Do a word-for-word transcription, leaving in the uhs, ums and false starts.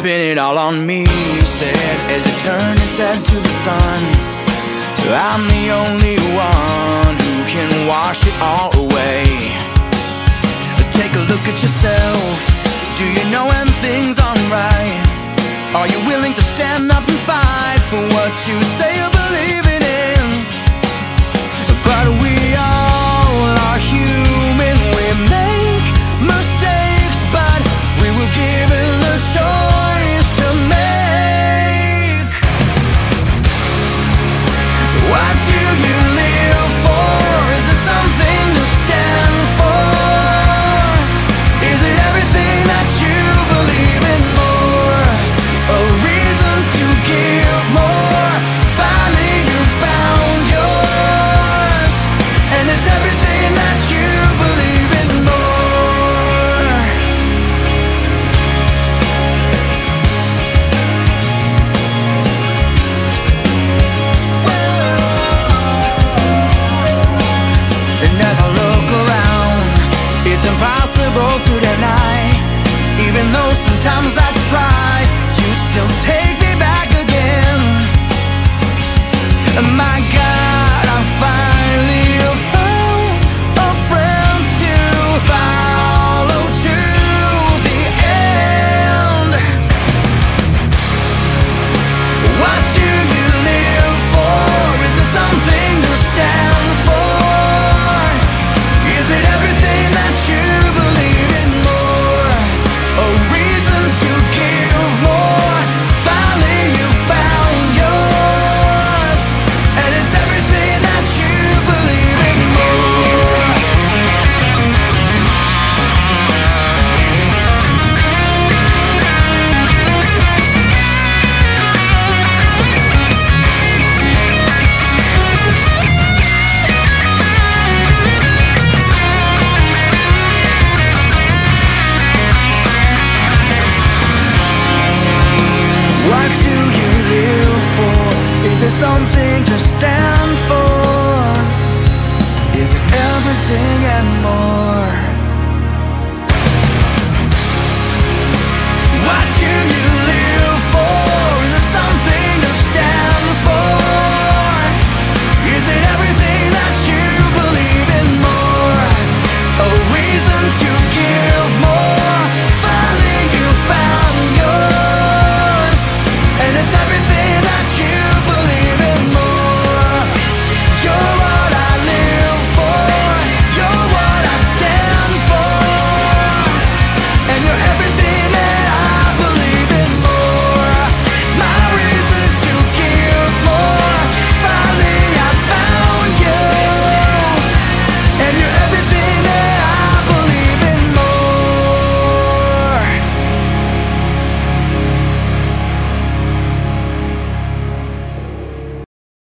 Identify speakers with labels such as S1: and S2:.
S1: pin it all on me, he said, as he turned his head to the sun. I'm the only one who can wash it all away. Take a look at yourself. Do you know when things aren't right? Are you willing to stand up and fight for what you say you're believing in? But we all are human. We make mistakes, but we were given the choice to make. What do you live for? Is it something to stand for? Is it everything that you believe in more? A reason to give more? Finally you found yours, and it's everything that you believe in more. And as I look around, it's impossible to deny. Even though sometimes I try, you still take me back again. My God,